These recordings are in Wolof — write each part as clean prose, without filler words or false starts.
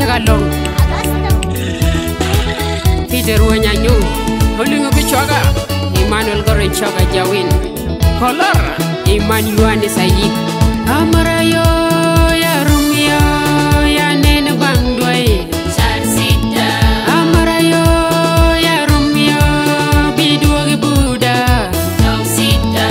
Chagalong Peter Wanyanyu Holingo Bichoga Emmanuel Gore Choga Jawin Color Emmanuel Sayi Amarayo ya Rumia ya Nene Bangdway Sarsita Amarayo ya Rumia Biduagi Buddha Tausita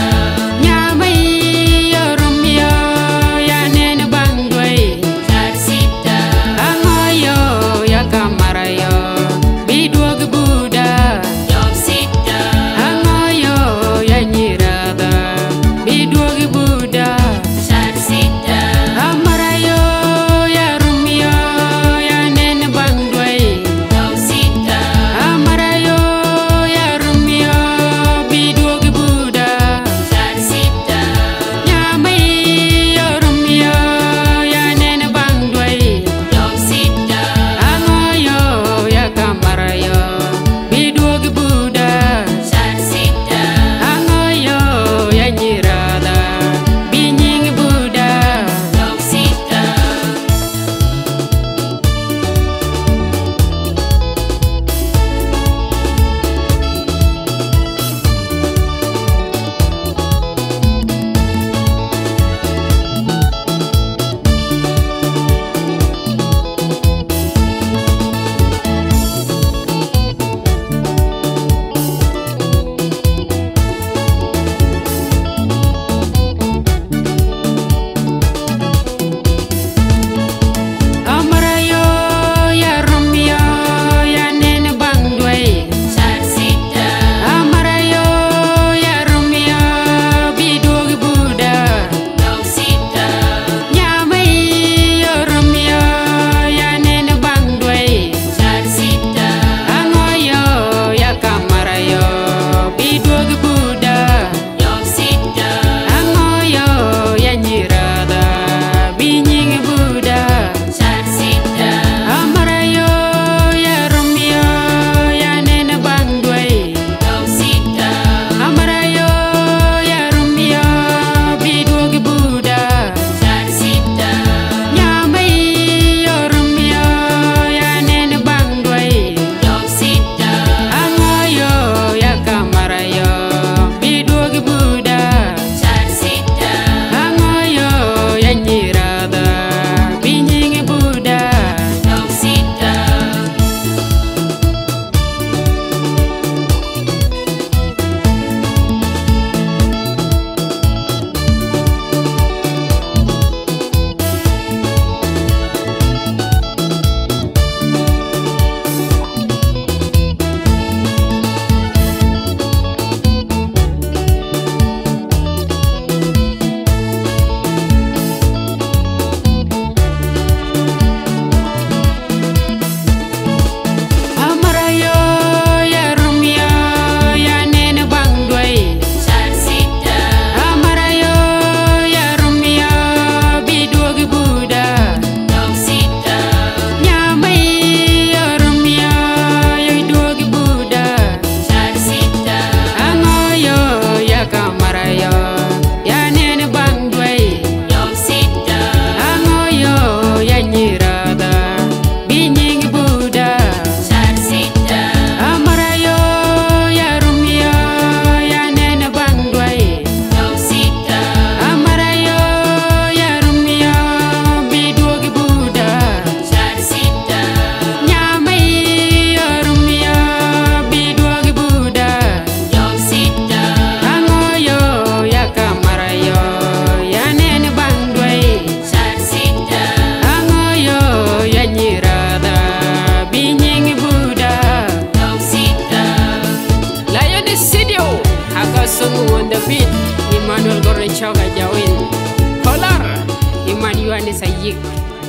Nyamai ya Rumia ya Nene Bangdway Sarsita Angoyo ya Kamarayo Biduagi Buddha Tausita Angoyo ya Nyirada Biduagi Buddha Emmanuel Gore Choga Jawin Color Emmanuel Sayi